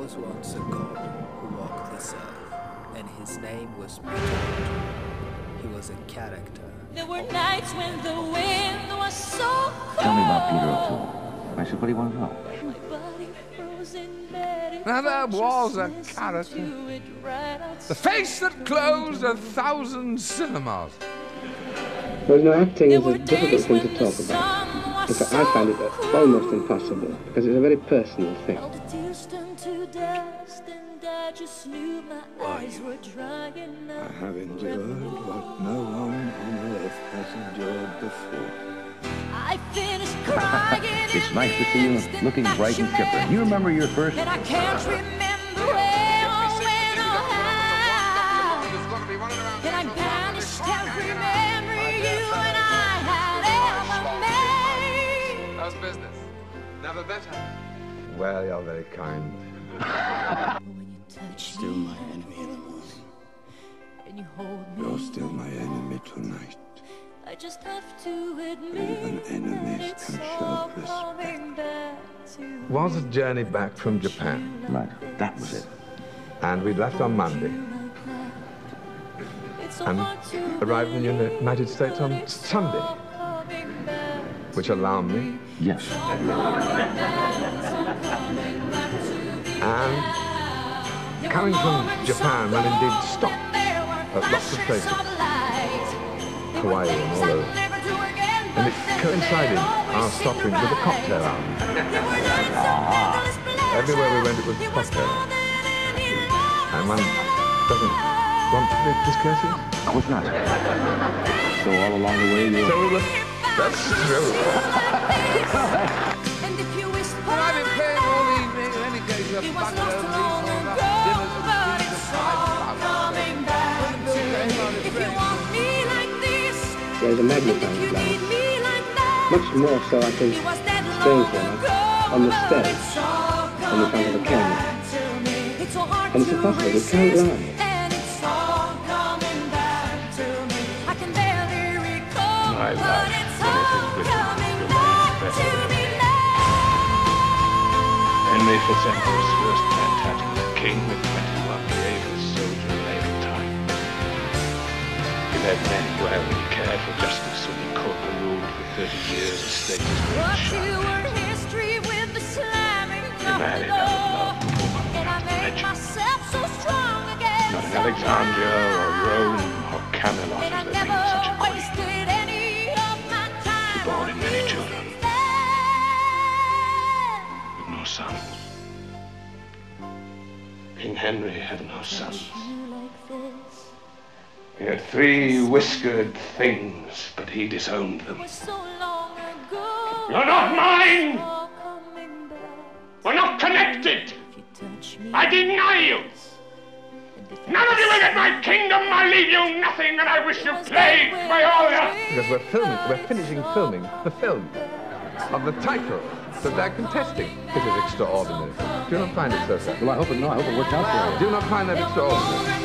was once a god who walked this earth, and his name was Peter. He was a character. There were nights when the wind was so cold. Tell me about Peter O'Toole. I said, what do you want to know? My body froze in bed. Now there was a character. The face that closed 1,000 cinemas. Well, you know, acting is a difficult thing to talk about. In fact, I find it almost impossible, because it's a very personal thing. I have endured what no one on earth has endured before. I finished crying. It's nice to see you looking bright and chipper. You remember your first? And I can't remember where or when or how. And I banished every memory you and I had ever made. How's business? Never better. Well, you're very kind. Still my enemy in the morning. And you hold me. You're still my enemy tonight. I just have to admit Even enemies can show respect. Was a journey back from Japan, Right, that was it. and we left on Monday and arrived in the United States on Sunday, which alarmed me. Yes. And coming from Japan, well, indeed, stopped at lots of places, Hawaii and all those. And it coincided, our stopping, with a cocktail hour. Everywhere we went, it was cocktail hour. And one doesn't want to be discourteous. Of course not. So all along the way, you... So we were, that's true. Well, I've been playing all evening, in any case, a bungalow, dinners and pizza pies. There's a magnifying glass, much more so, I think, strangely enough, on the stage than in front of the camera. And it's impossible, you can't lie. My life, when it is written, remains better. Henry Fitzember's first Plantagenet king with 21, the ablest soldier of naval time. He led men who only cared for justice when the court ruled for 30 years a state has been shunned. He married out of love for woman and legend. Not in Alexandria or Rome or Camelot has there been such a queen. She bore in many children, but no sons. King Henry had no sons. He had 3 whiskered things, but he disowned them. You're not mine! We're not connected! I deny you! None of you will get my kingdom! I leave you nothing, and I wish you plague by all your... Because we're finishing filming the film of the title that they're contesting. This is extraordinary. Do you not find it so sad? Well, I hope it worked out for you. Do you not find that extraordinary?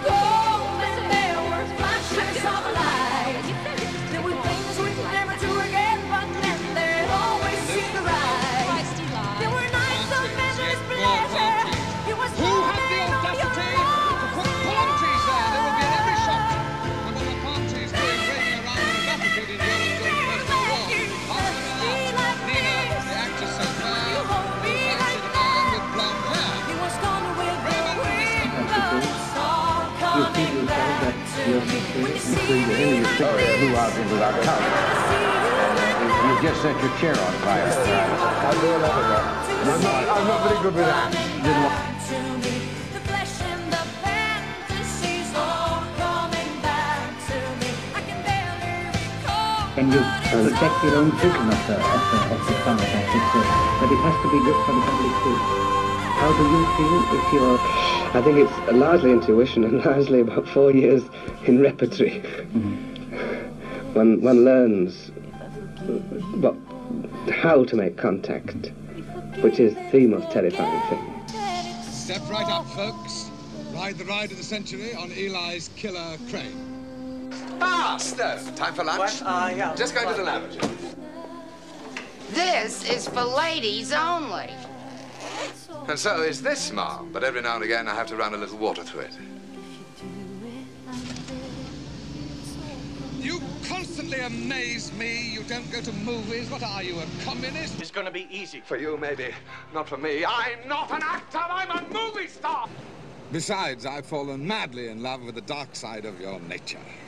Blew out into our couch. You just set your chair on fire. I'll do a lot of that. I'm not very good with that. Can you protect your own vision of the song that but it has to be good for the public too. How do you feel if you're... I think it's largely intuition and largely about 4 years in repertory. One learns how to make contact, which is the most terrifying thing. Step right up, folks. Ride the ride of the century on Eli's killer crane. Ah, Steph, time for lunch? Yeah. Just going to the lavatory. This is for ladies only. And so is this, Mom. But every now and again I have to run a little water through it. You constantly amaze me. You don't go to movies. What are you, a communist? It's gonna be easy. For you, maybe. Not for me. I'm not an actor. I'm a movie star. Besides, I've fallen madly in love with the dark side of your nature.